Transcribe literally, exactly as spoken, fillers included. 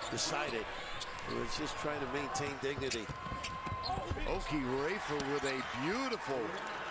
decided. He was just trying to maintain dignity. Oki Rafer with a beautiful